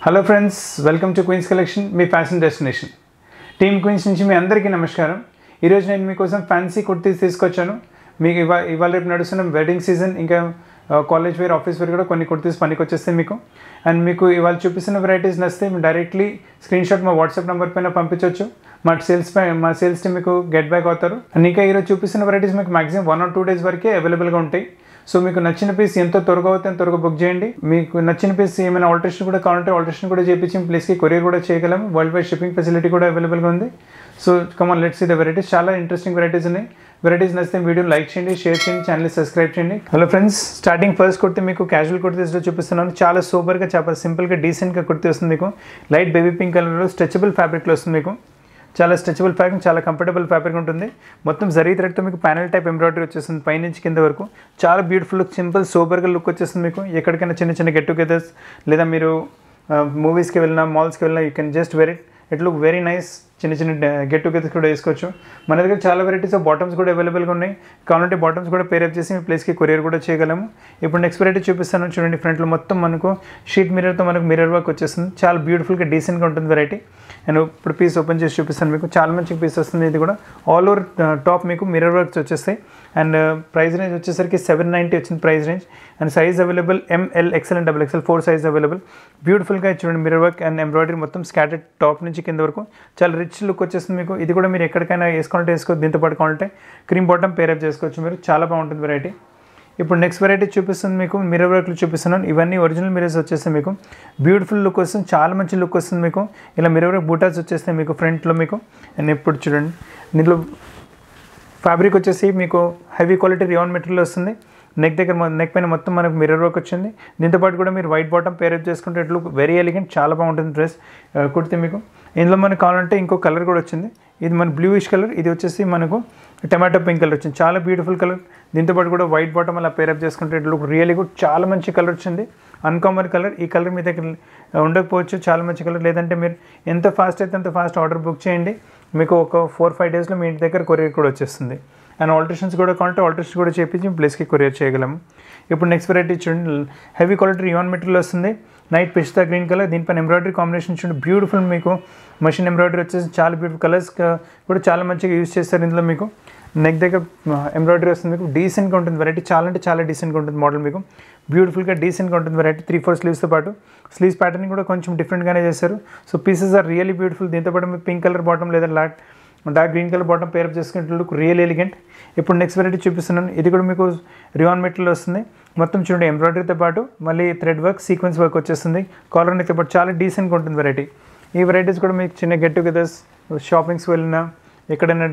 Hello friends, welcome to Queens collection, మీ fashion destination. Team Queens నుంచి మీ అందరికీ నమస్కారం. ఈరోజు నేను మీకోసం ఫ్యాన్సీ కుర్తీస్ తీసుకొచ్చాను. మీకు ఇవాళ రేపు నడుస్తున్న వెడ్డింగ్ సీజన్, ఇంకా కాలేజ్ వేర్, ఆఫీస్ వేర్ కూడా కొన్ని కుర్తీస్ పనికి వచ్చేస్తాయి మీకు. అండ్ మీకు ఇవాళ చూపిస్తున్న వెరైటీస్ నచ్చితే మీరు డైరెక్ట్లీ స్క్రీన్ షాట్ మా వాట్సాప్ నెంబర్ పైన పంపించవచ్చు. మా సేల్స్ టీమ్ మీకు గెట్ బ్యాక్ అవుతారు. అండ్ ఇంకా ఈరోజు చూపిస్తున్న వెరైటీస్ మీకు మాక్సిమం 1 or 2 days వరకే అవైలబుల్గా ఉంటాయి. సో మీకు నచ్చిన పీస్ ఎంతో త్వరగా అవుతే త్వరగా బుక్ చేయండి. మీకు నచ్చిన పీస్ ఏమైనా ఆల్టరేషన్ కూడా కావాలంటే ఆల్టరేషన్ కూడా చేయించి ప్లేస్కి కొరియర్ కూడా చేయగలం. వరల్డ్ వైడ్ షిప్పింగ్ ఫెసిలిటీ కూడా అవైలబుల్గా ఉంది. So come on, let's see the varieties. చాలా ఇంట్రెస్టింగ్ వెరైటీస్ ఉన్నాయి. వెరైటీస్ నచ్చితే వీడియోని లైక్ చేయండి, షేర్ చేయండి, ఛానల్ని సబ్స్క్రైబ్ చేయండి. Hello friends, starting first kurti మీకు క్యాజువల్ కుర్తీస్లో చూపిస్తున్నాను. చాలా సూపర్గా, చాలా సింపుల్గా, డీసెంట్గా కుర్తీ వస్తుంది మీకు. లైట్ బేబీ పింక్ కలర్లో స్ట్రెచబుల్ ఫ్యాబ్రిక్లో వస్తుంది మీకు. చాలా స్ట్రెచబుల్ ఫ్యాబ్రిక్, చాలా కంఫర్టబుల్ ఫ్యాబ్రిక్ ఉంటుంది. మొత్తం జరీ థ్రెడ్తో మీకు ప్యానల్ టైప్ ఎంబ్రాయిడరీ వచ్చేస్తుంది పైనుంచి కింద వరకు. చాలా బ్యూటిఫుల్ లుక్, సింపుల్ సూపర్గా లుక్ వచ్చేస్తుంది మీకు. ఎక్కడికైనా చిన్న చిన్న గెట్ టుగెదర్స్ లేదా మీరు మూవీస్కి వెళ్ళినా, మాల్స్కి వెళ్ళినా, you can just wear it look very nice. చిన్న చిన్న గెట్ టుగెదర్స్ కూడా వేసుకోవచ్చు. మన దగ్గర చాలా వెరైటీస్ ఆఫ్ బాటమ్స్ కూడా అవైలబుల్గా ఉన్నాయి. కావాలంటే బాటమ్స్ కూడా పేరప్ చేసి మీ ప్లేస్కి కొరియర్ కూడా చేయగలము. ఇప్పుడు నెక్స్ట్ వెరైటీ చూపిస్తాను చూడండి. ఫ్రంట్లో మొత్తం మనకు షీట్ మిర్రర్తో మనకు మిర్రర్ వర్క్ వచ్చేస్తుంది. చాలా బ్యూటిఫుల్గా డీసెంట్గా ఉంటుంది వెరైటీ. నేను ఇప్పుడు పీస్ ఓపెన్ చేసి చూపిస్తాను మీకు. చాలా మంచి పీస్ వస్తుంది. ఇది కూడా ఆల్ ఓవర్ టాప్ మీకు మిర్రర్ వర్క్స్ వచ్చేస్తాయి. అండ్ ప్రైస్ రేంజ్ వచ్చేసరికి 790 వచ్చింది price range. And size available ML XL and XXL 4 size available. బ్యూటిఫుల్గా చూడండి మిర్రర్ వర్క్ అండ్ ఎంబ్రాయిడరీ మొత్తం స్కాటర్డ్ టాప్ నుంచి కింద వరకు. చాలా రిచ్ లుక్ వచ్చేస్తుంది మీకు. ఇది కూడా మీరు ఎక్కడికైనా వేసుకోవాలంటే వేసుకోవచ్చు. దీంతో పాటు కావాలంటే క్రీమ్ బాటమ్ పేరప్ చేసుకోవచ్చు మీరు. చాలా బాగుంటుంది వెరైటీ. ఇప్పుడు నెక్స్ట్ వెరైటీ చూపిస్తుంది మీకు. మిర్రర్ వర్క్లు చూపిస్తున్నాను. ఇవన్నీ ఒరిజినల్ మిర్రర్స్ వచ్చేస్తాయి మీకు. బ్యూటిఫుల్ లుక్ వస్తుంది, చాలా మంచి లుక్ వస్తుంది మీకు. ఇలా మిర్రర్ వర్క్ బూటాస్ వచ్చేస్తాయి మీకు ఫ్రంట్లో మీకు. అండ్ ఇప్పుడు చూడండి, దీంట్లో ఫ్యాబ్రిక్ వచ్చేసి మీకు హెవీ క్వాలిటీ రియాన్ మెటీరియల్ వస్తుంది. నెక్ పైన మొత్తం మనకు మిర్రర్ వర్క్ వచ్చింది. దీంతోపాటు కూడా మీరు వైట్ బాటమ్ పేరప్ చేసుకుంటే ఇట్ లుక్ వెరీ ఎలిగెంట్. చాలా బాగుంటుంది డ్రెస్ కుర్తి మీకు. ఇందులో మనకు కావాలంటే ఇంకో కలర్ కూడా వచ్చింది. ఇది మన బ్లూయిష్ కలర్, ఇది వచ్చేసి మనకు టమాటో పింక్ కలర్ వచ్చింది. చాలా బ్యూటిఫుల్ కలర్. దీంతోపాటు కూడా వైట్ బాటమ్ అలా పేరప్ చేసుకుంటే ఇట్ లుక్ రియల్లీ గుడ్. చాలా మంచి కలర్ వచ్చింది, అన్కామన్ కలర్. ఈ కలర్ మీ దగ్గర ఉండకపోవచ్చు, చాలా మంచి కలర్. లేదంటే మీరు ఎంత ఫాస్ట్ అయితే అంత ఫాస్ట్ ఆర్డర్ బుక్ చేయండి. మీకు ఒక 4-5 daysలో మీ ఇంటి దగ్గర కొరియర్ కూడా వచ్చేస్తుంది. అండ్ ఆల్టరేషన్స్ కూడా కావాలంటే ఆల్టరేషన్ కూడా చేపించి ప్లేస్కి కొరియర్ చేయగలము. ఇప్పుడు నెక్స్ట్ వెరైటీ చూడండి. హెవీ క్వాలిటీ రియాన్ మెటీరియల్ వస్తుంది. Light pista green colour. దీనిపైన ఎంబ్రాయిడరీ కాంబినేషన్ చూడండి. బ్యూటిఫుల్ మీకు మషిన్ ఎంబ్రాయిడరీ వచ్చేసి చాలా బ్యూటిఫుల్. కలర్స్ కూడా చాలా మంచిగా యూజ్ చేస్తారు ఇందులో మీకు. నెక్ దగ్గర ఎంబ్రాయిడరీ వస్తుంది మీకు. డీసెంట్గా ఉంటుంది వెరైటీ. చాలా అంటే చాలా డీసెంట్గా ఉంటుంది మోడల్ మీకు. బ్యూటిఫుల్గా డీసెంట్గా ఉంటుంది వెరైటీ. 3-4 స్లీవ్స్తో పాటు స్లీవ్స్ ప్యాటర్న్ కూడా కొంచెం డిఫరెంట్గానే చేశారు. So pieces are really beautiful. దీంతోపాటు మీకు పింక్ కలర్ బాటమ్ లేదా dark green colour bottom pair up చేసుకుంటే లుక్ రియల్ ఎలిగెంట్. ఇప్పుడు నెక్స్ట్ వెరైటీ చూపిస్తున్నాను. ఇది కూడా మీకు రియాన్ మెటీరియల్ వస్తుంది. మొత్తం చూడండి ఎంబ్రాయిడరీతో పాటు మళ్ళీ థ్రెడ్ వర్క్, సీక్వెన్స్ వర్క్ వచ్చేస్తుంది. కాలర్ నెక్తో పాటు చాలా డీసెంట్గా ఉంటుంది వెరైటీ. ఈ వెరైటీస్ కూడా మీకు చిన్న గెట్ టుగెదర్స్, షాపింగ్స్కి వెళ్ళినా, ఎక్కడైనా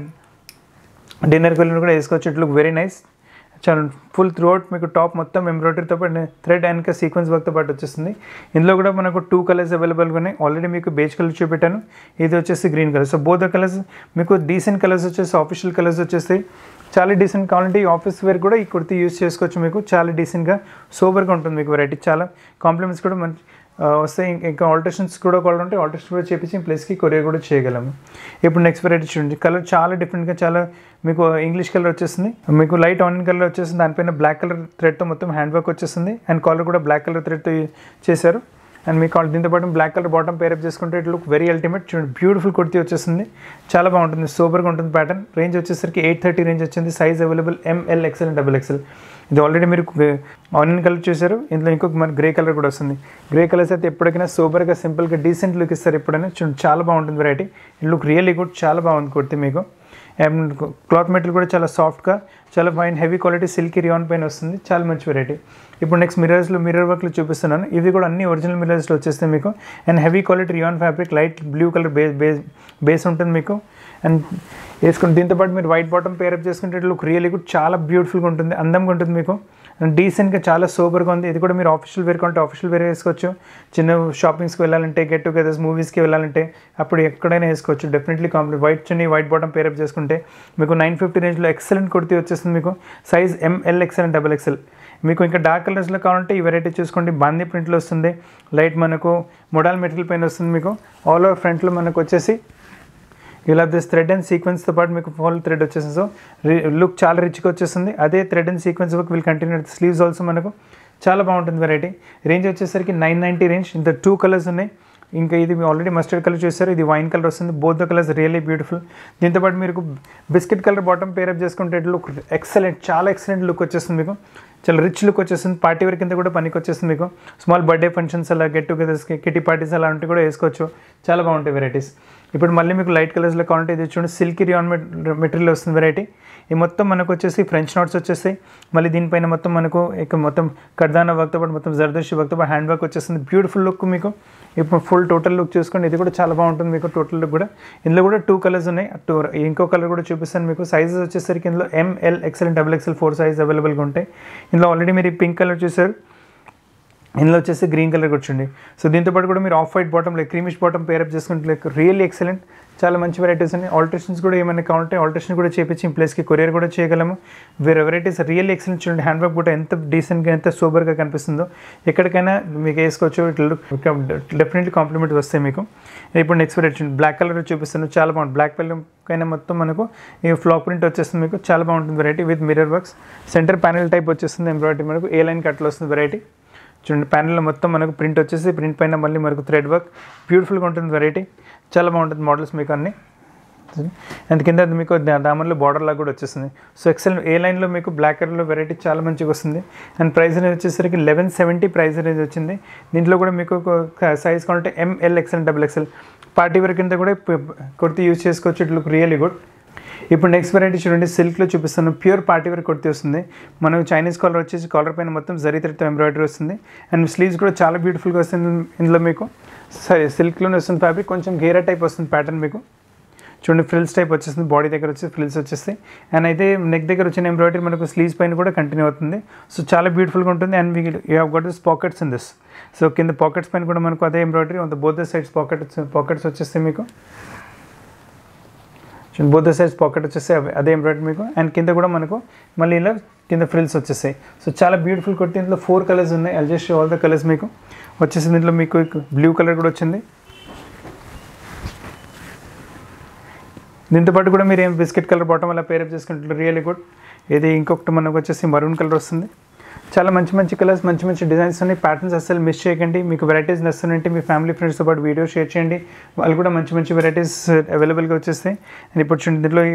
డిన్నర్కి వెళ్ళినా కూడా వేసుకోవచ్చు. It look very nice. చాలా ఫుల్ త్రూ అవుట్ మీకు టాప్ మొత్తం ఎంబ్రాయిడరీతో పాటు థ్రెడ్ అండ్ సీక్వెన్స్ వర్క్తో పాటు వచ్చేస్తుంది. ఇందులో కూడా మనకు 2 కలర్స్ అవైలబుల్గా ఉన్నాయి. ఆల్రెడీ మీకు బేజ్ కలర్ చూపెట్టాను, ఇది వచ్చేసి green colour. So both colours మీకు డీసెంట్ కలర్స్ వచ్చేసి ఆఫిషియల్ కలర్స్ వచ్చేస్తాయి. చాలా డీసెంట్. కావాలంటే ఈ ఆఫీస్ వేర్ కూడా ఈ కుర్తీ యూస్ చేసుకోవచ్చు మీకు. చాలా డీసెంట్గా సూపర్గా ఉంటుంది మీకు వెరైటీ. చాలా కాంప్లిమెంట్స్ కూడా మంచి వస్తాయి. ఇంకా ఆల్టరేషన్స్ కూడా కావాలంటే ఆల్టరేషన్ కూడా చేపించి ప్లేస్కి కొరియర్ కూడా చేయగలము. ఇప్పుడు నెక్స్ట్ వెరైటీ చూడండి. కలర్ చాలా డిఫరెంట్గా, చాలా మీకు ఇంగ్లీష్ కలర్ వచ్చేస్తుంది. మీకు లైట్ ఆనియన్ కలర్ వచ్చేస్తుంది. దానిపైన బ్లాక్ కలర్ థ్రెడ్తో మొత్తం హ్యాండ్ వర్క్ వచ్చేస్తుంది. అండ్ కాలర్ కూడా బ్లాక్ కలర్ థ్రెడ్తో చేశారు. అండ్ మీకు దీంతో పాటు బ్లాక్ కలర్ బాటమ్ పేరప్ చేసుకుంటే ఇట్ లుక్ వెరీ అల్టిమేట్. చూడండి బ్యూటిఫుల్ కుర్తీ వచ్చేస్తుంది. చాలా బాగుంటుంది, సూపర్గా ఉంటుంది ప్యాటర్న్. రేంజ్ వచ్చేసరికి 830 రేంజ్ వచ్చింది. Size available ML XL and XXL. ఇది ఆల్రెడీ మీరు ఆనియన్ కలర్ చూసారు. ఇందులో ఇంకొక మన గ్రే కలర్ కూడా వస్తుంది. గ్రే కలర్స్ అయితే ఎప్పటికైనా సూపర్గా, సింపుల్గా, డీసెంట్ లుక్ ఇస్తారు ఎప్పుడైనా. చూడండి చాలా బాగుంటుంది variety. It look really good. చాలా బాగుంది కుర్తీ మీకు. అండ్ క్లాత్ మెటీరియల్ కూడా చాలా సాఫ్ట్గా, చాలా fine heavy quality silky rayon పైన వస్తుంది. చాలా మంచి వెరైటీ. ఇప్పుడు నెక్స్ట్ మిర్రర్ వర్క్లు చూపిస్తున్నాను. ఇవి కూడా అన్ని ఒరిజినల్ మిర్రర్స్లో వచ్చేస్తాయి మీకు. And heavy quality rayon fabric, light blue colour base ఉంటుంది మీకు. అండ్ వేసుకుని దీంతోపాటు మీరు వైట్ బాటమ్ పేరప్ చేసుకుంటే లుక్ రియల్లీ గుడ్. చాలా బ్యూటిఫుల్గా ఉంటుంది, అందంగా ఉంటుంది మీకు. అండ్ డీసెంట్గా చాలా సూపర్గా ఉంది. ఇది కూడా మీరు ఆఫీషియల్ వేర్ కావాలంటే ఆఫీషియల్ వేర్ వేసుకోవచ్చు. చిన్న షాపింగ్స్కి వెళ్ళాలంటే, గెట్ టుగెదర్స్, మూవీస్కి వెళ్ళాలంటే అప్పుడు ఎక్కడైనా వేసుకోవచ్చు. Definitely complete. White chunni, white bottom pair up చేసుకుంటే మీకు 950 రేంజ్లో ఎక్సలెంట్ కుర్తీ వచ్చేస్తుంది మీకు. Size ML XL and XXL. మీకు ఇంకా డార్క్ కలర్స్లో కావాలంటే ఈ వెరైటీ చూసుకోండి. బాందీ ప్రింట్లో వస్తుంది. లైట్ మనకు మోడల్ మెటీరియల్ పైన వస్తుంది మీకు. ఆల్ ఓవర్ ఫ్రంట్లో మనకు వచ్చేసి ఇలా దిస్ థ్రెడ్ అండ్ సీక్వెన్స్తో పాటు మీకు ఫుల్ థ్రెడ్ వచ్చేసింది. సో లుక్ చాలా రిచ్గా వచ్చేస్తుంది. అదే thread and sequence work will continue. Sleeves also మనకు చాలా బాగుంటుంది వెరైటీ. రేంజ్ వచ్చేసరికి 990 రేంజ్. ఇంత 2 కలర్స్ ఉన్నాయి. ఇంకా ఇది మీరు ఆల్రెడీ మస్టర్డ్ కలర్ చూసారు, ఇది వైన్ కలర్ వస్తుంది. Both the colours really beautiful. దీంతోపాటు మీరు బిస్కెట్ కలర్ బాటమ్ పేరప్ చేసుకుంటే లుక్ ఎక్సలెంట్, చాలా ఎక్సలెంట్ లుక్ వచ్చేస్తుంది మీకు. చాలా రిచ్ లుక్ వచ్చేస్తుంది. పార్టీ వేర్ కింద కూడా పనికి వచ్చేస్తుంది మీకు. స్మాల్ బర్త్డే ఫంక్షన్స్ అలా గెట్ టుగెదర్స్కి కిటీ పార్టీస్ అలాంటివి కూడా వేసుకోవచ్చు. చాలా బాగుంటాయి వెరైటీస్. ఇప్పుడు మళ్ళీ మీకు లైట్ కలర్స్లో కావాలంటే ఇది చూడండి, సిల్కీ రియాన్ మెటీరియల్ వస్తుంది వెరైటీ. ఈ మొత్తం మనకు వచ్చేసి ఫ్రెంచ్ నోట్స్ వచ్చేస్తాయి. మళ్ళీ దీనిపైన మొత్తం మనకు ఇక మొత్తం కడ్దానా వర్క్తో పాటు మొత్తం జర్దోషి వర్క్తో పాటు హ్యాండ్ వర్క్ వచ్చేస్తుంది. బ్యూటిఫుల్ లుక్ మీకు. ఇప్పుడు ఫుల్ టోటల్ లుక్ చూసుకోండి, ఇది కూడా చాలా బాగుంటుంది మీకు. టోటల్ లుక్ కూడా ఇందులో కూడా 2 కలర్స్ ఉన్నాయి. ఇంకో కలర్ కూడా చూపిస్తాను మీకు. సైజెస్ వచ్చేసరికి ఇందులో M L XL XXL 4 size అవైలబుల్గా ఉంటాయి. ఇందులో ఆల్రెడీ మీరు పింక్ కలర్ చూసారు, ఇందులో వచ్చేసి గ్రీన్ కలర్ కూర్చోండి. సో దీంతోపాటు కూడా మీరు off white bottom like creamish bottom pair up చేసుకుంటే లైక్ రియల్లీ ఎక్సలెంట్. చాలా మంచి వెరైటీస్ ఉన్నాయి. ఆల్టరేషన్స్ కూడా ఏమైనా కావాలంటే ఆల్టరేషన్ కూడా చేపించి ప్లేస్కి కొరియర్ కూడా చేయగలము. వేరే వెరైటీస్ రియల్లీ ఎక్సలెంట్. చూడండి హ్యాండ్ వర్క్ కూడా ఎంత డీసెంట్గా ఎంత సూపర్గా కనిపిస్తుందో. ఎక్కడికైనా మీకు వేసుకోవచ్చు. ఇట్లా డెఫినెట్లీ కాంప్లిమెంట్ వస్తాయి మీకు. ఇప్పుడు నెక్స్ట్ వెరైటీ చూడండి, బ్లాక్ కలర్ చూపిస్తాను. చాలా బాగుంటుంది. బ్లాక్ కైనా మొత్తం మనకు ఈ ఫ్లాక్ ప్రింట్ వచ్చేస్తుంది మీకు. చాలా బాగుంటుంది variety with mirror works. Centre panel type వచ్చేస్తుంది. ఎంబ్రాయిడరీ మనకు ఏ లైన్ కట్లో వస్తుంది వెరైటీ. చూడండి ప్యానెల్లో మొత్తం మనకు ప్రింట్ వచ్చేసి ప్రింట్ పైన మళ్ళీ మనకు థ్రెడ్ వర్క్ బ్యూటిఫుల్గా ఉంటుంది వెరైటీ. చాలా బాగుంటుంది మోడల్స్ మీకు అన్నీ. అండ్ కింద మీకు దామన్లో బార్డర్ లాగా కూడా వచ్చేస్తుంది. సో ఎక్సెల్ ఏ లైన్లో మీకు బ్లాక్ కలర్లో వెరైటీ చాలా మంచిగా వస్తుంది. అండ్ ప్రైస్ అనేది వచ్చేసరికి 1170 ప్రైస్ అనేది వచ్చింది. దీంట్లో కూడా మీకు సైజ్ కావాలంటే M L XL XXL party wear కింద కూడా కుర్తి యూజ్ చేసుకోవచ్చు. It look really good. ఇప్పుడు నెక్స్ట్ వెరైటీ చూడండి, సిల్క్లో చూపిస్తాను. ప్యూర్ పార్టీ వేర్ కుర్తి వస్తుంది. మనకు చైనీస్ కాలర్ వచ్చేసి కాలర్ పైన మొత్తం జరీ థ్రెడ్తో ఎంబ్రాయిడరీ వస్తుంది. అండ్ స్లీవ్స్ కూడా చాలా బ్యూటిఫుల్గా వస్తుంది. ఇందులో మీకు సిల్క్లోనే వస్తుంది ఫ్యాబ్రిక్. కొంచెం గేరా టైప్ వస్తుంది ప్యాటర్న్ మీకు. చూడండి ఫ్రిల్స్ టైప్ వచ్చేస్తుంది. బాడీ దగ్గర వచ్చి ఫ్రిల్స్ వచ్చేస్తాయి. అండ్ అయితే నెక్ దగ్గర వచ్చిన ఎంబ్రాయిడరీ మనకు స్లీవ్స్ పైన కూడా కంటిన్యూ అవుతుంది. సో చాలా బ్యూటిఫుల్గా ఉంటుంది. And you have got this pockets in this. So కింద పాకెట్స్ పైన కూడా మనకు అదే embroidery on the both the sides pockets వచ్చేస్తాయి మీకు. బోత్ ద సైజ్ పాకెట్ వచ్చేస్తాయి అదే ఎంబ్రాయిడరీ మీకు. అండ్ కింద కూడా మనకు మళ్ళీ ఇలా కింద ఫ్రిల్స్ వచ్చేస్తాయి. సో చాలా బ్యూటిఫుల్ కుర్తి. ఇందులో 4 కలర్స్ ఉన్నాయి. I'll just show all the colours మీకు వచ్చేసి. దీంట్లో మీకు బ్లూ కలర్ కూడా వచ్చింది. దీంతోపాటు కూడా మీరు ఏం బిస్కెట్ కలర్ బాటమ్ అలా పేరప్ చేసుకుంటారు రియల్లీ గుడ్. ఇది ఇంకొకటి మనకు వచ్చేసి మరూన్ కలర్ వస్తుంది. చాలా మంచి కలర్స్, మంచి డిజైన్స్ ఉన్నాయి. ప్యాటర్న్స్ అస్సలు మిస్ చేయకండి. మీకు వెరైటీస్ నచ్చుతుంటే మీ ఫ్యామిలీ ఫ్రెండ్స్తో పాటు వీడియో షేర్ చేయండి. వాళ్ళు కూడా మంచి వెరైటీస్ అవైలబుల్గా వచ్చేస్తాయి. అండ్ ఇప్పుడు చూడండి, దీంట్లో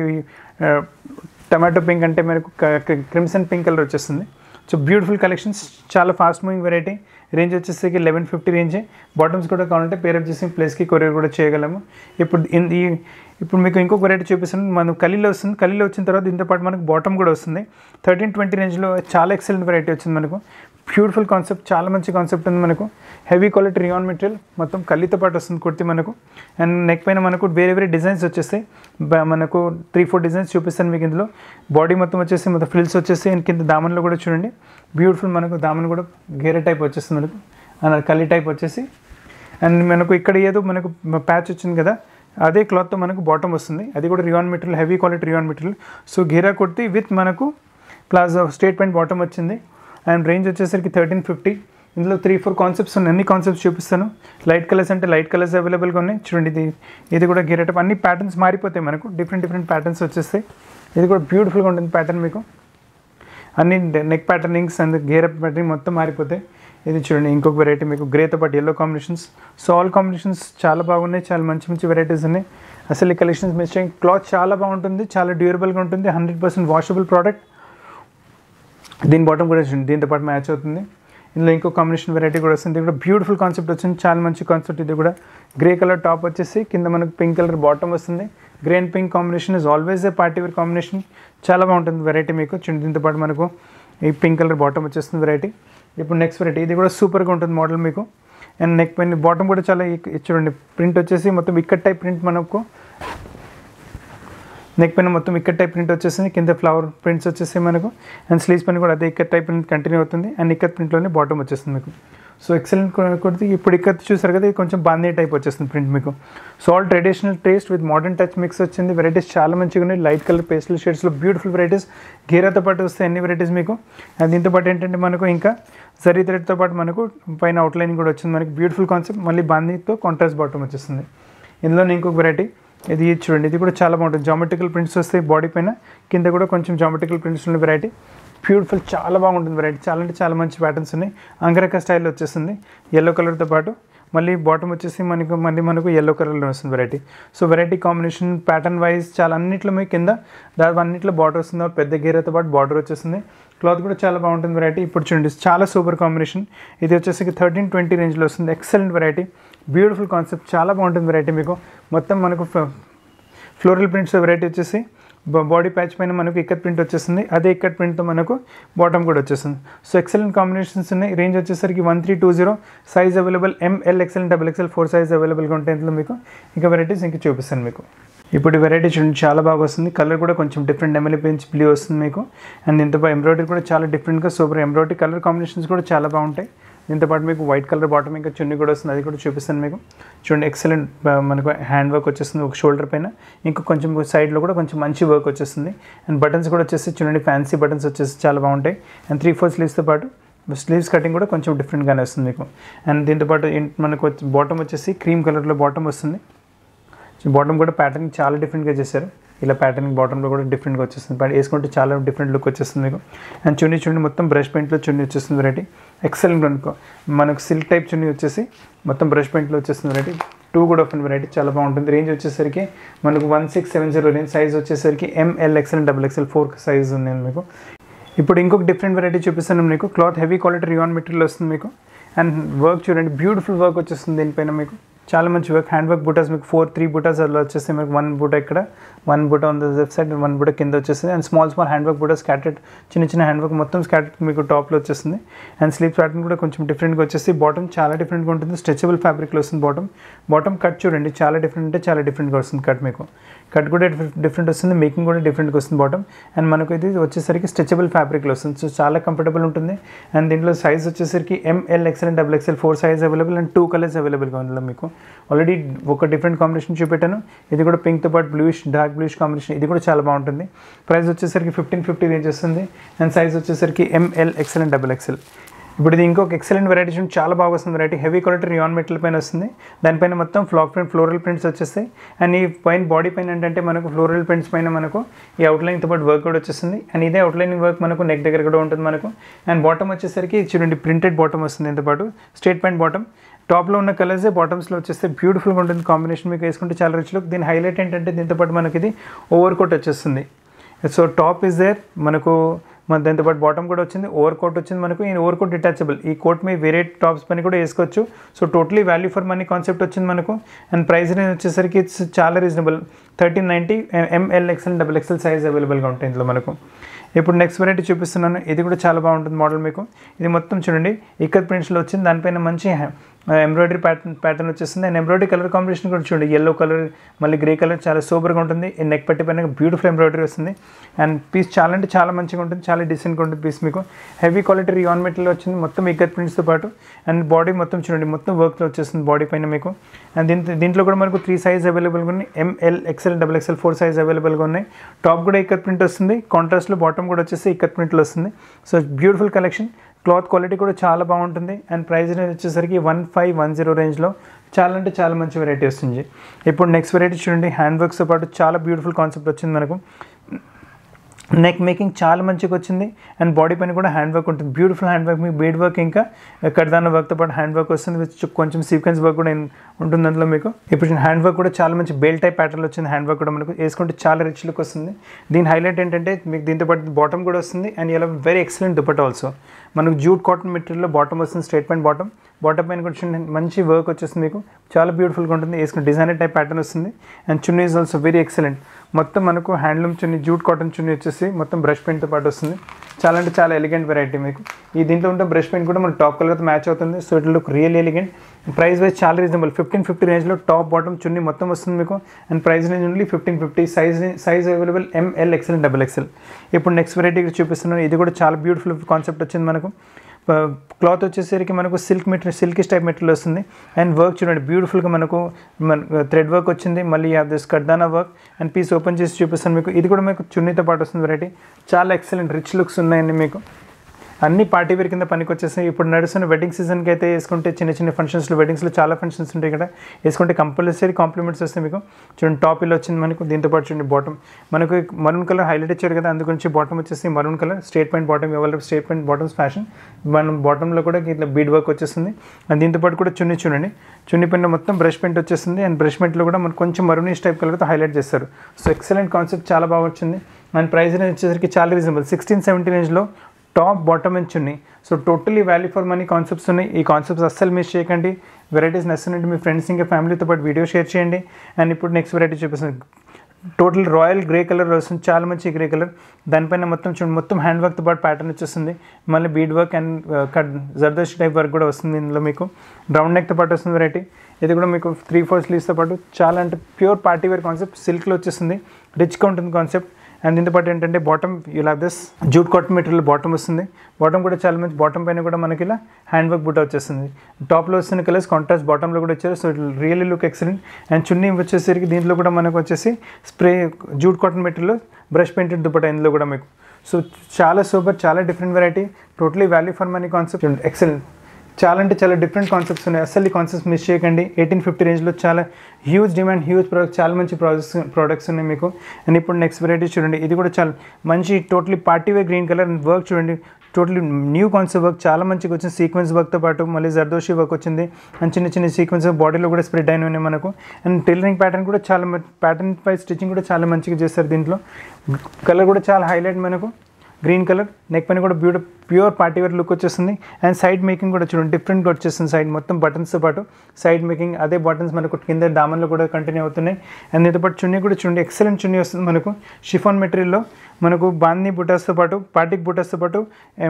టమాటో పింక్ అంటే మనకు క్రిమ్సన్ పింక్ కలర్ వచ్చేస్తుంది. సో బ్యూటిఫుల్ కలెక్షన్స్, చాలా ఫాస్ట్ మూవింగ్ వెరైటీ. రేంజ్ వచ్చేసరికి 1150 రేంజే. బాటమ్స్ కూడా కావాలంటే పేరప్ చేసి ప్లేస్కి కొరియర్ కూడా చేయగలము. ఇప్పుడు మీకు ఇంకొక వెరైటీ చూపిస్తాను. మనం కలీలో వస్తుంది. కలీలో వచ్చిన తర్వాత దీంతో పాటు మనకు బాటమ్ కూడా వస్తుంది. 1320 రేంజ్లో చాలా ఎక్సలెంట్ వెరైటీ వచ్చింది మనకు. బ్యూటిఫుల్ కాన్సెప్ట్, చాలా మంచి కాన్సెప్ట్ ఉంది మనకు. హెవీ క్వాలిటీ రియాన్ మెటీరియల్ మొత్తం కలీతో పాటు వస్తుంది కుర్తి మనకు. అండ్ నెక్ పైన మనకు వేరే డిజైన్స్ వచ్చేస్తాయి. మనకు 3-4 డిజైన్స్ చూపిస్తాను మీకు. ఇందులో బాడీ మొత్తం వచ్చేసి మొత్తం ఫ్రిల్స్ వచ్చేసి. అండ్ కింద దామన్లో కూడా చూడండి బ్యూటిఫుల్ మనకు దామన్ కూడా గేరే టైప్ వచ్చేస్తుంది మనకు. అండ్ కలీ టైప్ వచ్చేసి. అండ్ మనకు ఇక్కడ ఏదో మనకు ప్యాచ్ వచ్చింది కదా, అదే క్లాత్తో మనకు బాటమ్ వస్తుంది. అది కూడా rayon material, heavy quality rayon material. So గేరా కుర్తి విత్ మనకు ప్లాజో స్ట్రేట్ ప్యాంట్ బాటమ్ వచ్చింది. అండ్ రేంజ్ వచ్చేసరికి 1350. ఇందులో 3-4 కాన్సెప్ట్స్ ఉన్నాయి. అన్ని కాన్సెప్ట్స్ చూపిస్తాను. లైట్ కలర్స్ అంటే లైట్ కలర్స్ అవైలబుల్గా ఉన్నాయి. చూడండి ఇది కూడా గేరా టైప్. అన్ని ప్యాటర్న్స్ మారిపోతాయి మనకు. డిఫరెంట్ ప్యాటర్న్స్ వచ్చేస్తాయి. ఇది కూడా బ్యూటిఫుల్గా ఉంటుంది ప్యాటర్న్ మీకు. అన్ని నెక్ ప్యాటర్నింగ్స్ అండ్ గేరా ప్యాటర్నింగ్ మొత్తం మారిపోతాయి. ఇది చూడండి ఇంకొక వెరైటీ మీకు గ్రేతో పాటు yellow combinations. So all combinations చాలా బాగున్నాయి. చాలా మంచి వెరైటీస్ ఉన్నాయి. అసలు ఈ కలెక్షన్స్ మిస్ చేయండి. క్లాత్ చాలా బాగుంటుంది, చాలా డ్యూరబుల్గా ఉంటుంది. 100% వాషబుల్ ప్రోడక్ట్. దీని బాటమ్ కూడా చూడండి దీంతో పాటు మ్యాచ్ అవుతుంది. ఇందులో ఇంకో కాంబినేషన్ వెరైటీ కూడా వస్తుంది. ఇది కూడా బ్యూటిఫుల్ కాన్సెప్ట్ వచ్చింది. చాలా మంచి కాన్సెప్ట్. ఇది కూడా గ్రే కలర్ టాప్ వచ్చేసి కింద మనకు పింక్ కలర్ బాటమ్ వస్తుంది. Grey and pink combination is always a party wear combination. చాలా బాగుంటుంది వెరైటీ మీకు. చూడండి దీంతో పాటు మనకు ఈ పింక్ కలర్ బాటమ్ వచ్చేస్తుంది వెరైటీ. ఇప్పుడు నెక్స్ట్ వెరైటీ ఇది కూడా సూపర్గా ఉంటుంది మోడల్ మీకు. అండ్ నెక్ పైన బాటమ్ కూడా చాలా చూడండి ప్రింట్ వచ్చేసి మొత్తం ఇక్కట్ టైప్ ప్రింట్ మనకు. నెక్ పైన మొత్తం ఇక్కట్ టైప్ ప్రింట్ వచ్చేసింది. కింద ఫ్లవర్ ప్రింట్స్ వచ్చేసి మనకు. అండ్ స్లీవ్స్ పైన కూడా అదే ఇక్కట్ టైప్ ప్రింట్ కంటిన్యూ అవుతుంది. అండ్ ఇక్కత్ ప్రింట్లోనే బాటమ్ వచ్చేస్తుంది మీకు. So excellent kurti. ఇప్పుడు ఇక్కత్ చూసారు కదా, ఇది కొంచెం బాందీ టైప్ వచ్చేస్తుంది ప్రింట్ మీకు. So all traditional taste with modern touch mix వచ్చింది. వెరైటీస్ చాలా మంచిగా ఉన్నాయి. లైట్ కలర్ పేస్టల్ షేడ్స్లో బ్యూటిఫుల్ వెరైటీస్. గేరాతో పాటు వస్తాయి అన్ని వెరైటీస్ మీకు. అండ్ దీంతో పాటు ఏంటంటే మనకు ఇంకా జరీ థ్రెడ్తో పాటు మనకు పైన అవుట్లైనింగ్ కూడా వచ్చింది మనకి. Beautiful concept. మళ్ళీ బాందీతో కాంట్రాస్ట్ బాటమ్ వచ్చేస్తుంది. ఇందులోనే ఇంకొక వెరైటీ ఇది చూడండి. ఇది కూడా చాలా బాగుంటుంది. జామెట్రికల్ ప్రింట్స్ వస్తాయి బాడీ పైన. కింద కూడా కొంచెం జామెట్రికల్ ప్రింట్స్ ఉన్న వెరైటీ. బ్యూటిఫుల్ చాలా బాగుంటుంది వెరైటీ. చాలా అంటే చాలా మంచి ప్యాటర్న్స్ ఉన్నాయి. అంగరక స్టైల్లో వచ్చేస్తుంది ఎల్లో కలర్తో పాటు. మళ్ళీ బాటమ్ వచ్చేసి మనకు ఎల్లో కలర్లో వస్తుంది variety. So variety combination pattern wise చాలా అన్నింటిలో మీకు కింద అన్నింటిలో బార్డర్ వస్తుంది, పెద్ద గేరతో పాటు బార్డర్ వచ్చేస్తుంది. క్లాత్ కూడా చాలా బాగుంటుంది వెరైటీ. ఇప్పుడు చూడండి చాలా సూపర్ కాంబినేషన్. ఇది వచ్చేసి 1320 రేంజ్లో వస్తుంది. ఎక్సలెంట్ వెరైటీ, బ్యూటిఫుల్ కాన్సెప్ట్, చాలా బాగుంటుంది వెరైటీ. మీకు మొత్తం మనకు ఫ్లోరల్ ప్రింట్స్ వెరైటీ వచ్చేసి బాడీ ప్యాచ్ పైన మనకు ఇక్కత్ ప్రింట్ వచ్చేస్తుంది. అదే ఇక్కత్ ప్రింట్తో మనకు బాటమ్ కూడా వచ్చేస్తుంది. సో ఎక్సలెంట్ కాంబినేషన్స్ ఉన్నాయి. రేంజ్ వచ్చేసరికి 1320. Size available M L XL XXL 4 size అవైలబుల్గా ఉంటాయి ఇందులో మీకు. ఇంకా వెరైటీస్ ఇంకా చూపిస్తాను మీకు. ఇప్పుడు వెరైటీ చూడండి చాలా బాగా వస్తుంది. కలర్ కూడా కొంచెం డిఫరెంట్ ఎమ్మెల్యే పెంచ్ బ్లూ వస్తుంది మీకు. అండ్ దీంతో ఎంబ్రాయిడరీ కూడా చాలా డిఫరెంట్గా సూపర్ ఎంబ్రాయిడరీ. కలర్ కాంబినేషన్స్ కూడా చాలా బాగుంటాయి. దీంతో పాటు మీకు వైట్ కలర్ బాటమ్ ఇంకా చున్నీ కూడా వస్తుంది, అది కూడా చూపిస్తాను మీకు. చూడండి ఎక్సలెంట్ మనకు హ్యాండ్ వర్క్ వచ్చేస్తుంది ఒక షోల్డర్ పైన, ఇంకా కొంచెం సైడ్లో కూడా కొంచెం మంచి వర్క్ వచ్చేస్తుంది. అండ్ బటన్స్ కూడా వచ్చేసి చూడండి ఫ్యాన్సీ బటన్స్ వచ్చేసి చాలా బాగుంటాయి. అండ్ 3/4 స్లీవ్స్తో పాటు స్లీవ్స్ కటింగ్ కూడా కొంచెం డిఫరెంట్గానే వస్తుంది మీకు. అండ్ దీంతోపాటు మనకు బాటమ్ వచ్చేసి క్రీమ్ కలర్లో బాటమ్ వస్తుంది. బాటమ్ కూడా ప్యాటర్న్ చాలా డిఫరెంట్గా చేశారు. ఇలా ప్యాటర్నింగ్ బాటంలో కూడా డిఫరెంట్గా వచ్చేస్తుంది. వేసుకుంటే చాలా డిఫరెంట్ లుక్ వచ్చేస్తుంది మీకు. అండ్ చున్నీ మొత్తం బ్రష్ పెయింట్లో చున్నీ వచ్చేస్తుంది వెరైటీ. ఎక్సలెంట్ అనుకో. మనకు సిల్క్ టైప్ చున్నీ వచ్చేసి మొత్తం బ్రష్ పెయింట్లో వచ్చేస్తుంది వెరైటీ. 2 కూడా ఆఫ్ వెరైటీ చాలా బాగుంటుంది. రేంజ్ వచ్చేసరికి మనకు 1670 రేంజ్. సైజ్ వచ్చేసరికి M L XL XXL 4 size ఉంది మీకు. ఇప్పుడు ఇంకొక డిఫరెంట్ వెరైటీ చూపిస్తాను మీకు. Cloth heavy quality rayon material వస్తుంది మీకు. అండ్ వర్క్ చూడండి బ్యూటిఫుల్ వర్క్ వచ్చేస్తుంది దీనిపైన మీకు. చాలా మంచి వర్క్. హ్యాండ్ వర్క్ బూటాస్ మీకు 3 బూటాస్ అలా వచ్చేసి మీకు 1 బూటా ఇక్కడ, 1 బూటా ఆన్ ద లెఫ్ట్ సైడ్, 1 బూటా కింద వచ్చేస్తుంది. అండ్ స్మాల్ హ్యాండ్ వర్క్ బూటా స్కాటెడ్ చిన్న హ్యాండ్ వర్క్ మొత్తం స్కాటెడ్ మీకు టాప్లో వచ్చేస్తుంది. అండ్ స్లీవ్ ప్యాటర్న్ కూడా కొంచెం డిఫరెంట్గా వచ్చేసి బాటమ్ చాలా డిఫరెంట్గా ఉంటుంది. స్ట్రెచబుల్ ఫ్యాబ్రిక్లో వస్తుంది బాటమ్ కట్ చూడండి చాలా డిఫరెంట్ అంటే చాలా డిఫరెంట్గా వస్తుంది కట్ మీకు. కట్ కూడా డిఫరెంట్ వస్తుంది, మేకింగ్ కూడా డిఫరెంట్గా వస్తుంది బాటమ్. అండ్ మనకు ఇది వచ్చేసరికి స్ట్రెచబుల్ ఫ్యాబ్రిక్లో వస్తుంది. సో చాలా కంఫర్టబుల్ ఉంటుంది. అండ్ దీంట్లో సైజ్ వచ్చేసరికి M L XL XXL 4 size available. And 2 colours అవైలబుల్గా ఉంది మీకు. ఆల్రెడీ ఒక డిఫరెంట్ కాంబినేషన్ చూపెట్టాను. ఇది కూడా పింక్తో పాటు బ్లూయిష్ డార్క్ బ్లూయిష్ కాంబినేషన్. ఇది కూడా చాలా బాగుంటుంది. ప్రైస్ వచ్చేసరికి 1550 రేంజ్ వస్తుంది. అండ్ సైజ్ వచ్చేసరికి M L XL XXL. ఇప్పుడు ఇది ఇంకొక ఎక్సలెంట్ వెరైటీ చూడండి చాలా బాగా వస్తుంది variety. Heavy quality rayon material పైన వస్తుంది. దానిపైన మొత్తం ఫ్లోరల్ ప్రింట్స్ వచ్చేస్తాయి. అండ్ ఈ పైన బాడీ పైన ఏంటంటే మనకు ఫ్లోరల్ ప్రింట్స్ పైన మనకు ఈ అవుట్లైన్తో పాటు వర్క్ కూడా వచ్చేస్తుంది. అండ్ ఇదే అవుట్లైనింగ్ వర్క్ మనకు నెక్ దగ్గర కూడా ఉంటుంది మనకు. అండ్ బాటమ్ వచ్చేసరికి చూడండి ప్రింటెడ్ బాటమ్ వస్తుంది. దీంతో పాటు స్ట్రేట్ ప్యాంట్ బాటమ్. టాప్లో ఉన్న కలర్సే బాటమ్స్లో వచ్చేస్తే బ్యూటిఫుల్గా ఉంటుంది కాంబినేషన్. మీకు వేసుకుంటే చాలా రిచ్ లుక్. దీని హైలైట్ ఏంటంటే దీంతో పాటు మనకి ఇది ఓవర్ కోట్ వచ్చేస్తుంది. సో టాప్ ఇస్ దేర్ మనకు. దాంతో పాటు బాటమ్ కూడా వచ్చింది, ఓవర్ కోట్ వచ్చింది మనకు. ఈ ఓవర్ కోట్ డిటాచబుల్. ఈ కోట్ మీ వేరే టాప్స్ పని కూడా వేసుకోవచ్చు. So totally value for money concept వచ్చింది మనకు. అండ్ ప్రైస్ రేంజ్ వచ్చేసరికి ఇట్స్ చాలా reasonable. 1390 M L XL XXL size అవైలబుల్గా ఉంటాయి ఇందులో మనకు. ఇప్పుడు నెక్స్ట్ వెరైటీ చూపిస్తున్నాను. ఇది కూడా చాలా బాగుంటుంది మోడల్ మీకు. ఇది మొత్తం చూడండి ఇక్కత్ ప్రింట్స్లో వచ్చింది. దానిపైన మంచి ఎంబ్రాయిడరీ ప్యాటర్న్ వచ్చేస్తుంది. అండ్ ఎంబ్రాయిడరీ కలర్ కాంబినేషన్ కూడా చూడండి ఎల్లో కలర్ మళ్ళీ గ్రే కలర్ చాలా సూపర్గా ఉంటుంది. ఈ నెక్ పట్టి పైన బ్యూటిఫుల్ ఎంబ్రాయిడరీ వస్తుంది. అండ్ పీస్ చాలా అంటే చాలా మంచిగా ఉంటుంది, చాలా డీసెంట్గా ఉంటుంది పీస్ మీకు. హెవీ క్వాలిటీ రియాన్ మెటీరియల్ వచ్చింది మొత్తం ఇక్కత్ ప్రింట్స్తో పాటు. అండ్ బాడీ మొత్తం చూడండి మొత్తం వర్క్లో వచ్చేస్తుంది బాడీ పైన మీకు. అండ్ దీంట్లో కూడా మనకు 3 సైజ్ అవైలబుల్గా ఉన్నాయి. M L XL XXL 4 size అవైలబుల్గా ఉన్నాయి. టాప్ కూడా ఇక్కత్ ప్రింట్ వస్తుంది. కాంట్రాస్ట్లో బాటమ్ కూడా వచ్చేసి ఇక్కత్ ప్రింట్లో వస్తుంది. So beautiful collection. Cloth quality కూడా చాలా బాగుంటుంది. అండ్ ప్రైస్ రేంజ్ వచ్చేసరికి 1510 రేంజ్లో చాలా అంటే చాలా మంచి వెరైటీ వస్తుంది. ఇప్పుడు నెక్స్ట్ వెరైటీ చూడండి హ్యాండ్ వర్క్స్తో పాటు చాలా బ్యూటిఫుల్ కాన్సెప్ట్ వచ్చింది మనకు. నెక్ మేకింగ్ చాలా మంచిగా వచ్చింది. అండ్ బాడీ పైన కూడా హ్యాండ్ వర్క్ ఉంటుంది. బ్యూటిఫుల్ హ్యాండ్ వర్క్ మీకు బీడ్ వర్క్ ఇంకా కడ్దాన వర్క్తో పాటు హ్యాండ్ వర్క్ వస్తుంది. కొంచెం సీక్వెన్స్ వర్క్ కూడా ఉంటుంది అందులో మీకు. ఇప్పుడు హ్యాండ్ వర్క్ కూడా చాలా మంచి బేల్ టైప్ ప్యాటర్న్ వచ్చింది. హ్యాండ్ వర్క్ కూడా మనకు వేసుకుంటే చాలా రిచ్ లుక్ వస్తుంది. దీని హైలైట్ ఏంటంటే మీకు దీంతో పాటు బాటమ్ కూడా వస్తుంది. అండ్ ఇలా వెరీ ఎక్సలెంట్ దుపట్టా ఆల్సో. మనకు జూట్ కాటన్ మెటీరియల్లో బాటమ్ వస్తుంది. స్ట్రేట్ ప్యాంట్ బాటమ్ పైన కూడా మంచి వర్క్ వచ్చేస్తుంది మీకు. చాలా బ్యూటిఫుల్గా ఉంటుంది. వేసుకుని డిజైనర్ టైప్ ప్యాటర్న్ వస్తుంది. And chunni is also very excellent. మొత్తం మనకు handloom chunni jute cotton chunni వచ్చేసి మొత్తం బ్రష్ పెయింట్తో పాటు వస్తుంది. చాలా అంటే చాలా ఎలిగెంట్ వెరైటీ మీకు. ఈ దీంట్లో ఉంటే బ్రష్ పెయింట్ కూడా మనకు టాప్ కలర్తో మ్యాచ్ అవుతుంది. So it look real elegant. Price wise చాలా రీజనబుల్. 1550 రేంజ్లో టాప్ బాటమ్ చున్నీ మొత్తం వస్తుంది మీకు. And price range only 1550. Size available M L XL XXL. ఇప్పుడు నెక్స్ట్ వెరైటీ చూపిస్తున్నాను. ఇది కూడా చాలా బ్యూటిఫుల్ కాన్సెప్ట్ వచ్చింది మనకు. క్లాత్ వచ్చేసరికి మనకు సిల్క్ టైప్ మెటీరియల్ వస్తుంది. అండ్ వర్క్ చూడండి బ్యూటిఫుల్గా మనకు థ్రెడ్ వర్క్ వచ్చింది. మళ్ళీ దిస్ కడ్దానా వర్క్. అండ్ పీస్ ఓపెన్ చేసి చూపిస్తాను మీకు. ఇది కూడా మీకు చున్నీతో పాటు వస్తుంది వెరైటీ. చాలా ఎక్సలెంట్ రిచ్ లుక్స్ ఉన్నాయండి మీకు. అన్ని పార్టీ వేర్ కింద పనికి వచ్చేసాయి. ఇప్పుడు నడుస్తున్న వెడ్డింగ్ సీజన్కి అయితే వేసుకుంటే చిన్న చిన్న ఫంక్షన్స్లో వెడ్డింగ్స్లో చాలా ఫంక్షన్స్ ఉంటాయి ఇక్కడ వేసుకుంటే కంపల్సరీ కాంప్లిమెంట్స్ వస్తాయి మీకు. చూడండి టాప్ ఇలా వచ్చింది మనకు, దీంతో పాటు చూడండి బాటమ్ మనకు మరూన్ కలర్ హైలైట్ ఇచ్చారు కదా, అందుగురించి బాటమ్ వచ్చేసి maroon colour straight point bottom. ఎవరి స్ట్రేట్ పాయింట్ బాటమ్స్ ఫ్యాషన్. మనం బాటంలో కూడా ఇట్లా బీడ్ వర్క్ వచ్చేస్తుంది. అండ్ దీంతో పాటు కూడా చున్నీ చూడండి, చున్నీ పైన మొత్తం బ్రష్ పెయింట్ వచ్చేస్తుంది. అండ్ బ్రష్ పెయింట్లో కూడా మనకు కొంచెం మరూనిష్ టైప్ కలర్తో హైలైట్ చేస్తారు. సో ఎక్సలెంట్ కాన్సెప్ట్, చాలా బాగా వచ్చింది. అండ్ ప్రైస్ రేంజ్ వచ్చేసరికి చాలా రీజనబుల్, 1670 రేంజ్లో top bottom and chunni. So totally value for money concepts ఉన్నాయి. ఈ కాన్సెప్ట్స్ అస్సలు మిస్ చేయకండి. వెరైటీస్ నచ్చినట్టు మీ ఫ్రెండ్స్ ఇంకా ఫ్యామిలీతో పాటు వీడియో షేర్ చేయండి. అండ్ ఇప్పుడు నెక్స్ట్ వెరైటీ చూపిస్తుంది. టోటల్ రాయల్ గ్రే కలర్ వస్తుంది, చాలా మంచి గ్రే కలర్. దానిపైన మొత్తం చూడండి, మొత్తం హ్యాండ్ వర్క్తో పాటు ప్యాటర్న్ వచ్చేస్తుంది. మళ్ళీ bead work and zardozi type work కూడా వస్తుంది ఇందులో మీకు. రౌండ్ నెక్తో పాటు వస్తుంది వెరైటీ. ఇది కూడా మీకు 3/4 స్లీవ్స్తో పాటు చాలా అంటే ప్యూర్ పార్టీ వేర్ కాన్సెప్ట్. సిల్క్లో వచ్చేస్తుంది, రిచ్గా ఉంటుంది కాన్సెప్ట్. అండ్ దీంతో పాటు ఏంటంటే bottom you have this jute cotton material bottom వస్తుంది. బాటమ్ కూడా చాలా మంచి, బాటమ్ పైన కూడా మనకి ఇలా హ్యాండ్ వర్క్ బుట్ట వచ్చేస్తుంది. టాప్లో వస్తున్న కలర్స్ కాంట్రాస్ట్ బాటంలో కూడా వచ్చారు. So it really look excellent. And chunni వచ్చేసరికి దీంట్లో కూడా మనకు వచ్చేసి spray jute cotton material brush painted dupatta ఇందులో కూడా మీకు. సో చాలా సూపర్, చాలా different variety, totally value for money concept. Excellent, చాలా అంటే చాలా డిఫరెంట్ కాన్సెప్ట్స్ ఉన్నాయి. అసలు ఈ కాన్సెప్ట్స్ మిస్ చేయకండి. 1850 రేంజ్లో చాలా హ్యూజ్ డిమాండ్, హ్యూజ్ ప్రోడక్ట్, చాలా మంచి ప్రోడక్ట్స్ ఉన్నాయి మీకు. అండ్ ఇప్పుడు నెక్స్ట్ వెరైటీ చూడండి, ఇది కూడా చాలా మంచి totally party wear green colour. And work చూడండి, టోటలీ న్యూ కాన్సెప్ట్ వర్క్, చాలా మంచిగా వచ్చింది. సీక్వెన్స్ వర్క్తో పాటు మళ్ళీ జర్దోషి వర్క్ వచ్చింది. అండ్ చిన్న చిన్న సీక్వెన్స్ బాడీలో కూడా స్ప్రెడ్ అయిన ఉన్నాయి మనకు. అండ్ టైలరింగ్ ప్యాటర్న్ కూడా చాలా ప్యాటర్న్ పై స్టిచ్చింగ్ కూడా చాలా మంచిగా చేస్తారు. దీంట్లో కలర్ కూడా చాలా హైలైట్ మనకు, గ్రీన్ కలర్. నెక్ పైన కూడా ప్యూర్ పార్టీ వేర్ లుక్ వచ్చేస్తుంది. అండ్ సైడ్ మేకింగ్ కూడా చూడండి డిఫరెంట్గా వచ్చేస్తుంది. సైడ్ మొత్తం బటన్స్తో పాటు సైడ్ మేకింగ్, అదే బటన్స్ మనకు కింద దామన్లో కూడా కంటిన్యూ అవుతున్నాయి. అండ్ దీంతో పాటు చున్నీ కూడా చూడండి ఎక్సలెంట్ చున్నీ వస్తుంది మనకు. షిఫాన్ మెటీరియల్లో మనకు బాందీ బుటాస్తో పాటు బాటిక్ బుటాస్తో పాటు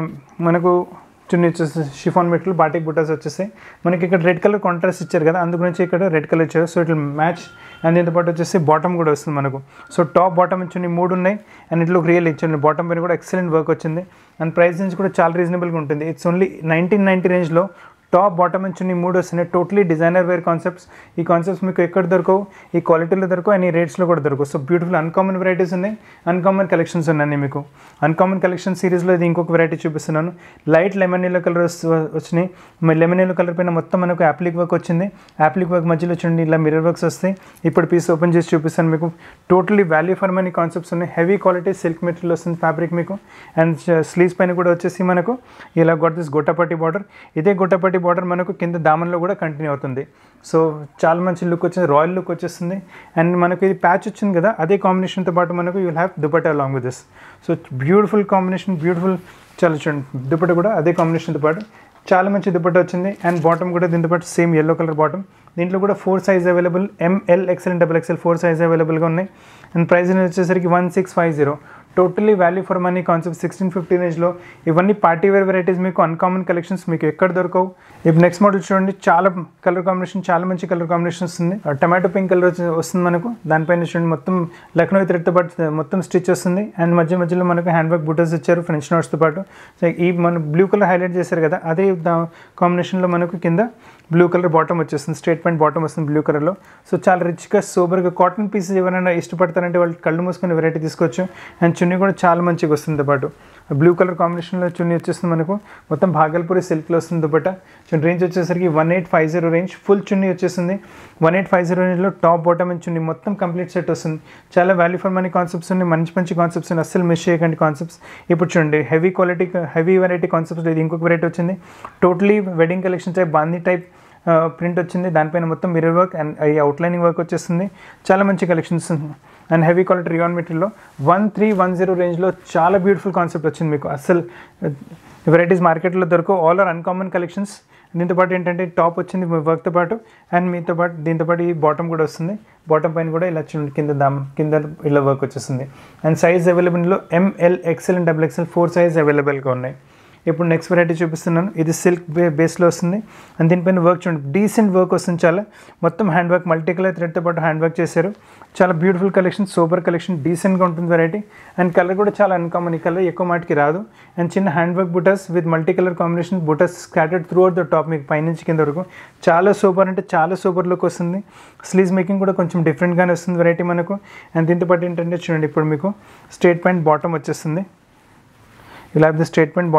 మనకు చున్నీ వచ్చేస్తుంది. షిఫాన్ మెటీరియల్ బాటిక్ బుటాస్ వచ్చేస్తాయి మనకి. ఇక్కడ రెడ్ కలర్ కాంట్రాస్ట్ ఇచ్చారు కదా, అందుగురించి ఇక్కడ రెడ్ కలర్ ఇచ్చారు. సో ఇట్లా మ్యాచ్. అండ్ దీంతో పాటు వచ్చేసి బాటమ్ కూడా వస్తుంది మనకు. సో టాప్ బాటమ్ చున్నీ 3 ఉన్నాయి. అండ్ ఇట్లా రియల్ ఇచ్చింది. బాటమ్ పైన కూడా ఎక్సలెంట్ వర్క్ వచ్చింది. అండ్ ప్రైస్ రేంజ్ కూడా చాలా రీజనబుల్గా ఉంటుంది. ఇట్స్ ఓన్లీ 1990 రేంజ్లో టాప్ బాటమ్ అండ్ చున్నీ 3 వస్తున్నాయి. Totally designer wear concepts. ఈ కాన్సెప్ట్స్ మీకు ఎక్కడ దొరకవు, ఈ క్వాలిటీలో దొరకవు, అండ్ ఈ రేట్స్లో కూడా దొరకవు. సో బ్యూటిఫుల్ అన్కామన్ వెరైటీస్ ఉన్నాయి, అన్కామన్ కలెక్షన్స్ ఉన్నాయి మీకు. అన్కామన్ కలెక్షన్ సిరీస్లో ఇది ఇంకొక వెరైటీ చూపిస్తున్నాను. లైట్ లెమన్ ఎల్లో కలర్ వచ్చినాయి. లెమన్ ఎల్లో కలర్ పైన మొత్తం మనకు యాప్లిక్ వర్క్ వచ్చింది. యాప్లిక్ వర్క్ మధ్యలో చూడండి ఇలా మిర్రర్ వర్క్స్ వస్తాయి. ఇప్పుడు పీస్ ఓపెన్ చేసి చూపిస్తాను మీకు. Totally value for money concepts ఉన్నాయి. హెవీ క్వాలిటీ సిల్క్ మెటీరియల్ వస్తుంది ఫ్యాబ్రిక్ మీకు. అండ్ స్లీవ్స్ పైన కూడా వచ్చేసి మనకు ఇలా గొట్టపట్టి బార్డర్. ఇదే గొట్టపట్టి బార్డర్ మనకు కింద దామన్లో కూడా కంటిన్యూ అవుతుంది. సో చాలా మంచి లుక్ వచ్చింది, రాయల్ లుక్ వచ్చేస్తుంది. అండ్ మనకు ఇది ప్యాచ్ వచ్చింది కదా, అదే కాంబినేషన్తో పాటు మనకు you will have dupatta along with this. So beautiful combination, beautiful. చాలా చూడండి దుపట్టా కూడా అదే కాంబినేషన్తో పాటు చాలా మంచి దుపట్టా వచ్చింది. అండ్ బాటమ్ కూడా దీంతో పాటు సేమ్ ఎల్లో కలర్ బాటమ్. దీంట్లో కూడా 4 size available, M L XL XXL 4 size అవైలబుల్గా ఉన్నాయి. అండ్ ప్రైస్ వచ్చేసరికి 1650. Totally value for money concept. 1650 రేంజ్లో ఇవన్నీ పార్టీ వేర్ వెరైటీస్ మీకు. అన్కామన్ కలెక్షన్స్ మీకు ఎక్కడ దొరకవు. ఇప్పుడు నెక్స్ట్ మోడల్ చూడండి, చాలా కలర్ కాంబినేషన్, చాలా మంచి కలర్ కాంబినేషన్ వస్తుంది. టమాటో పింక్ కలర్ వస్తుంది మనకు. దానిపైన చూడండి మొత్తం లక్నో థ్రెడ్తో పాటు మొత్తం స్టిచ్ వస్తుంది. అండ్ మధ్యలో మనకు హ్యాండ్ వర్క్ బుటర్స్ ఇచ్చారు ఫ్రెంచ్ నోట్స్తో పాటు. సో ఈ మన బ్లూ కలర్ హైలైట్ చేశారు కదా, అదే కాంబినేషన్లో మనకు కింద బ్లూ కలర్ బాటమ్ వచ్చేస్తుంది. స్ట్రేట్ పాయింట్ బాటమ్ వస్తుంది బ్లూ కలర్లో. సో చాలా రిచ్గా సూపర్గా కాటన్ పీసెస్ ఎవరైనా ఇష్టపడతారంటే వాళ్ళు కళ్ళు మూసుకొని వెరైటీ తీసుకోవచ్చు. అండ్ చున్నీ కూడా చాలా మంచిగా వస్తుంది పాటు. బ్లూ కలర్ కాంబినేషన్లో చున్నీ వచ్చేస్తుంది మనకు. మొత్తం భాగల్పూరి సిల్క్లో వస్తుంది దుపట్టా. చున్నీ రేంజ్ వచ్చేసరికి 1850 రేంజ్. ఫుల్ చున్నీ వచ్చేస్తుంది 1850 రేంజ్లో. టాప్ బాటమ్ అండ్ చున్నీ మొత్తం కంప్లీట్ సెట్ వస్తుంది. చాలా వాల్యూ ఫర్ మనీ కాన్సెప్ట్స్ ఉన్నాయి, మంచి మంచి కాన్సెప్ట్స్ ఉన్నాయి, అస్సలు మిస్ చేయకండి కాన్సెప్ట్స్. ఇప్పుడు చూడండి heavy quality, heavy variety concepts. ఇది ఇంకొక వెరైటీ వచ్చింది. టోటలీ వెడ్డింగ్ కలెక్షన్ టైప్ బాందీ టైప్ ప్రింట్ వచ్చింది. దానిపైన మొత్తం మిర్రర్ వర్క్ అండ్ ఈ అవుట్లైనింగ్ వర్క్ వచ్చేస్తుంది. చాలా మంచి collections. And heavy quality rayon మెటీరియల్లో 1310 రేంజ్లో చాలా బ్యూటిఫుల్ కాన్సెప్ట్ వచ్చింది మీకు. అస్సలు వెరైటీస్ మార్కెట్లో దొరకవు. All are uncommon collections. దీంతో పాటు ఏంటంటే టాప్ వచ్చింది వర్క్తో పాటు. అండ్ దీంతో పాటు ఈ బాటమ్ కూడా వస్తుంది. బాటమ్ పైన కూడా ఇలా కింద ఇలా వర్క్ వచ్చేస్తుంది. అండ్ సైజ్ అవైలబుల్లో M L XL XXL 4 size అవైలబుల్గా ఉన్నాయి. ఇప్పుడు నెక్స్ట్ వెరైటీ చూపిస్తున్నాను. ఇది సిల్క్ బేస్లో వస్తుంది. అండ్ దీనిపైన వర్క్ చూడండి, డీసెంట్ వర్క్ వస్తుంది. చాలా మొత్తం హ్యాండ్ వర్క్, మల్టీ కలర్ థ్రెడ్తో పాటు హ్యాండ్ వర్క్ చేశారు. చాలా బ్యూటిఫుల్ కలెక్షన్, సూపర్ కలెక్షన్, డీసెంట్గా ఉంటుంది వెరైటీ. అండ్ కలర్ కూడా చాలా అన్కామన్. ఈ కలర్ ఎక్కువ మాటికి రాదు. అండ్ చిన్న హ్యాండ్ వర్క్ బుటస్ విత్ మల్టీ కలర్ కాంబినేషన్, బుటస్ scattered throughout the top మీకు పైనుంచి కింద వరకు. చాలా సూపర్ అంటే చాలా సూపర్ లుక్ వస్తుంది. స్లీవ్స్ మేకింగ్ కూడా కొంచెం డిఫరెంట్గానే వస్తుంది వెరైటీ మనకు. అండ్ దీంతో పాటు ఏంటంటే చూడండి ఇప్పుడు మీకు స్ట్రేట్ పాయింట్ బాటమ్ వచ్చేస్తుంది. ఇలా ది స్ట్రేట్ పాయింట్ బాటమ్.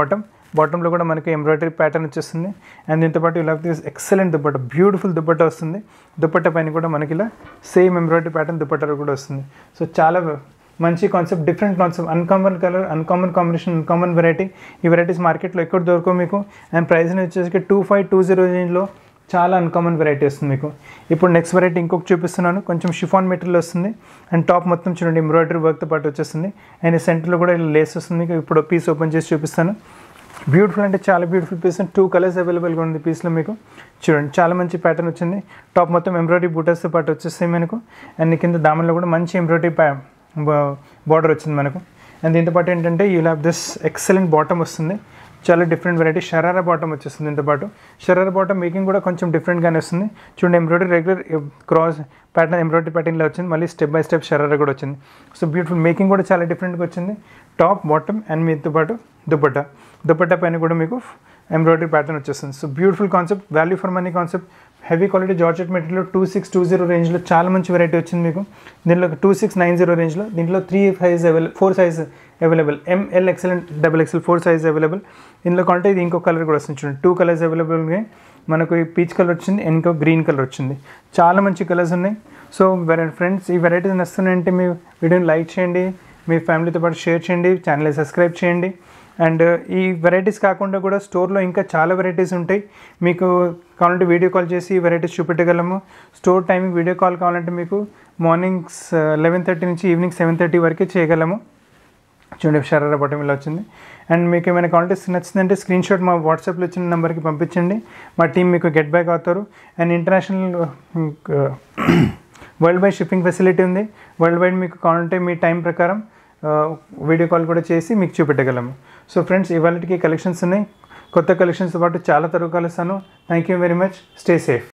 బాటంలో కూడా మనకి ఎంబ్రాయిడరీ ప్యాటర్న్ వచ్చేస్తుంది. అండ్ దీంతో పాటు ఇలా ఎక్సలెంట్ దుపట్టా, బ్యూటిఫుల్ దుపట్టా వస్తుంది. దుపట్టా పైన కూడా మనకి ఇలా సేమ్ ఎంబ్రాయిడరీ ప్యాటర్న్ దుపట్టా కూడా వస్తుంది. సో చాలా మంచి concept, different concept, uncommon colour, uncommon combination, uncommon variety. ఈ వెరైటీస్ మార్కెట్లో ఎక్కడ దొరకవు మీకు. అండ్ ప్రైస్ వచ్చేసి 2520 రేంజ్లో చాలా అన్కామన్ వెరైటీ వస్తుంది మీకు. ఇప్పుడు నెక్స్ట్ వెరైటీ ఇంకొక చూపిస్తున్నాను. కొంచెం షిఫాన్ మెటీరియల్ వస్తుంది. అండ్ టాప్ మొత్తం చూడండి ఎంబ్రాయిడరీ వర్క్తో పాటు వచ్చేస్తుంది. అండ్ ఈ సెంటర్లో కూడా ఇలా లేస్ వస్తుంది మీకు. ఇప్పుడు పీస్ ఓపెన్ చేసి చూపిస్తాను. బ్యూటిఫుల్ అంటే చాలా బ్యూటిఫుల్ పీస్. 2 కలర్స్ అవైలబుల్గా ఉంది పీస్లో మీకు. చూడండి చాలా మంచి ప్యాటర్న్ వచ్చింది. టాప్ మొత్తం ఎంబ్రాయిడరీ బూటర్స్తో పాటు వచ్చేస్తాయి మనకు. అండ్ కింద దామన్లో కూడా మంచి ఎంబ్రాయిడరీ బార్డర్ వచ్చింది మనకు. అండ్ దీంతో పాటు ఏంటంటే you have this excellent bottom వస్తుంది. చాలా డిఫరెంట్ వెరైటీ షరారా బాటమ్ వచ్చేస్తుంది. దీంతో పాటు షరారా బాటమ్ మేకింగ్ కూడా కొంచెం డిఫరెంట్గానే వస్తుంది. చూడండి embroidery regular cross pattern embroidery ప్యాటర్న్లో వచ్చింది. మళ్ళీ స్టెప్ బై స్టెప్ షరారా కూడా వచ్చింది. సో బ్యూటిఫుల్ మేకింగ్ కూడా చాలా డిఫరెంట్గా వచ్చింది. టాప్ బాటమ్ అండ్ మీతో పాటు దుపట్టా పైన కూడా మీకు ఎంబ్రాయిడరీ ప్యాటర్న్ వచ్చేస్తుంది. So beautiful concept, value for money concept. Heavy quality georgette material 2620 రేంజ్లో చాలా మంచి వెరైటీ వచ్చింది మీకు. దీంట్లో 2690 రేంజ్లో దీంట్లో 4 size available. ML XL XXL 4 size available. ఇందులో కావాలంటే ఇది ఇంకో కలర్ కూడా వస్తుంది. చూడండి 2 కలర్స్ అవైలబుల్గా మనకు ఈ పీచ్ కలర్ వచ్చింది, ఇంకో గ్రీన్ కలర్ వచ్చింది. చాలా మంచి కలర్స్ ఉన్నాయి. సో ఫ్రెండ్స్, ఈ వెరైటీస్ నస్తున్నాయంటే మీ వీడియోని లైక్ చేయండి, మీ ఫ్యామిలీతో పాటు షేర్ చేయండి, ఛానల్ని సబ్స్క్రైబ్ చేయండి. అండ్ ఈ వెరైటీస్ కాకుండా కూడా స్టోర్లో ఇంకా చాలా వెరైటీస్ ఉంటాయి. మీకు కావాలంటే వీడియో కాల్ చేసి ఈ వెరైటీస్ చూపెట్టగలము. స్టోర్ టైమింగ్ వీడియో కాల్ కావాలంటే మీకు మార్నింగ్ 11:30 నుంచి ఈవినింగ్ 7:30 వరకే చేయగలము. చూడండి షరారా బాటమ్ ఇలా వచ్చింది. అండ్ మీకు ఏమైనా కావాలంటే నచ్చిందంటే స్క్రీన్ షాట్ మా వాట్సాప్లో వచ్చిన నెంబర్కి పంపించండి. మా టీం మీకు గెట్ బ్యాక్ అవుతారు. And international world wide shipping facility ఉంది. వరల్డ్ వైడ్ మీకు కావాలంటే మీ టైం ప్రకారం వీడియో కాల్ కూడా చేసి మీకు చూపెట్టగలము. సో ఫ్రెండ్స్, ఇవాళకి కలెక్షన్స్ ఉన్నాయి. కొత్త కలెక్షన్స్తో పాటు చాలా తరువాత కలుస్తాను. Thank you very much. Stay safe.